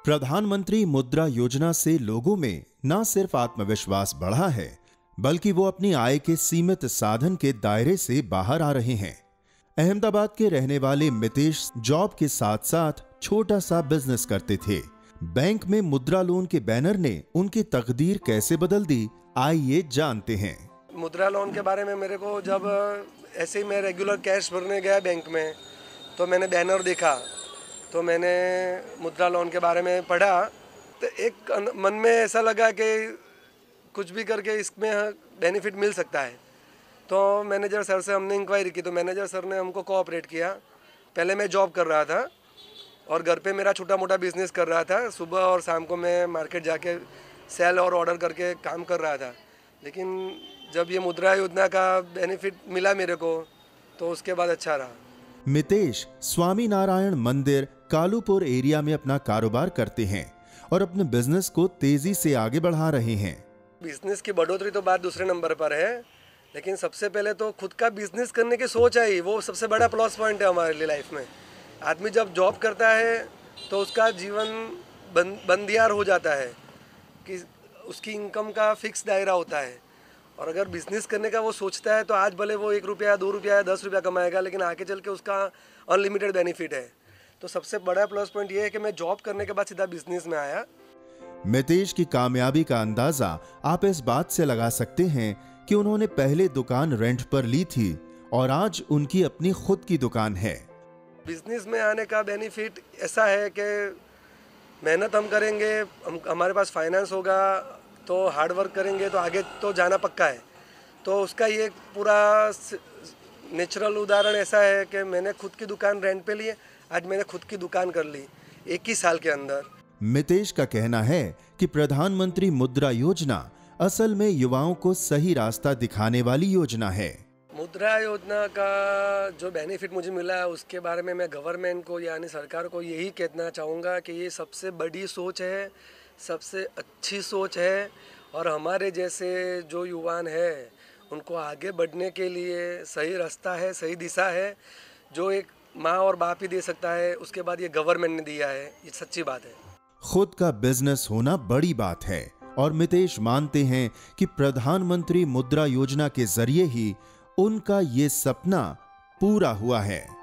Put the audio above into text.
प्रधानमंत्री मुद्रा योजना से लोगों में न सिर्फ आत्मविश्वास बढ़ा है, बल्कि वो अपनी आय के सीमित साधन के दायरे से बाहर आ रहे हैं। अहमदाबाद के रहने वाले मितेश जॉब के साथ साथ छोटा सा बिजनेस करते थे। बैंक में मुद्रा लोन के बैनर ने उनकी तकदीर कैसे बदल दी, आइए जानते हैं। मुद्रा लोन के बारे में मेरे को जब ऐसे ही मैं रेगुलर कैश भरने गया बैंक में, तो मैंने बैनर देखा, तो मैंने मुद्रा लोन के बारे में पढ़ा, तो एक मन में ऐसा लगा कि कुछ भी करके इसमें बेनिफिट मिल सकता है। तो मैनेजर सर से हमने इंक्वायरी की, तो मैनेजर सर ने हमको कोऑपरेट किया। पहले मैं जॉब कर रहा था और घर पे मेरा छोटा मोटा बिजनेस कर रहा था। सुबह और शाम को मैं मार्केट जाके सेल और ऑर्डर करके काम कर रहा था। लेकिन जब ये मुद्रा योजना का बेनिफिट मिला मेरे को, तो उसके बाद अच्छा रहा। मितेश स्वामी नारायण मंदिर कालूपुर एरिया में अपना कारोबार करते हैं और अपने बिजनेस को तेजी से आगे बढ़ा रहे हैं। बिजनेस की बढ़ोतरी तो बात दूसरे नंबर पर है, लेकिन सबसे पहले तो खुद का बिजनेस करने की सोच आई, वो सबसे बड़ा प्लस पॉइंट है हमारे लिए लाइफ में। आदमी जब जॉब करता है तो उसका जीवन बंदियार हो जाता है कि उसकी इनकम का फिक्स दायरा होता है। और अगर बिजनेस करने का वो सोचता है तो आज भले वो 1 रुपया 2 रुपया या 10 रुपया कमाएगा, लेकिन आगे चल के उसका अनलिमिटेड बेनिफिट है। तो सबसे बड़ा प्लस पॉइंट ये है कि मैं जॉब करने के बाद सीधा बिजनेस में आया। मितेश की कामयाबी का अंदाजा आप इस बात से लगा सकते हैं कि उन्होंने पहले दुकान रेंट पर ली थी और आज उनकी अपनी खुद की दुकान है। बिजनेस में आने का बेनिफिट ऐसा है कि मेहनत हम करेंगे, हमारे पास फाइनेंस होगा, तो हार्ड वर्क करेंगे तो आगे तो जाना पक्का है। तो उसका ये पूरा नेचुरल उदाहरण ऐसा है कि मैंने खुद की दुकान रेंट पे ली है, आज मैंने खुद की दुकान कर ली 1 साल के अंदर। मितेश का कहना है कि प्रधानमंत्री मुद्रा योजना असल में युवाओं को सही रास्ता दिखाने वाली योजना है। मुद्रा योजना का जो बेनिफिट मुझे मिला है, उसके बारे में मैं गवर्नमेंट को यानी सरकार को यही कहना चाहूँगा कि ये सबसे बड़ी सोच है, सबसे अच्छी सोच है। और हमारे जैसे जो युवान हैं उनको आगे बढ़ने के लिए सही रास्ता है, सही दिशा है, जो एक माँ और बाप ही दे सकता है। उसके बाद ये गवर्नमेंट ने दिया है, ये सच्ची बात है। खुद का बिजनेस होना बड़ी बात है और मितेश मानते हैं कि प्रधानमंत्री मुद्रा योजना के जरिए ही उनका ये सपना पूरा हुआ है।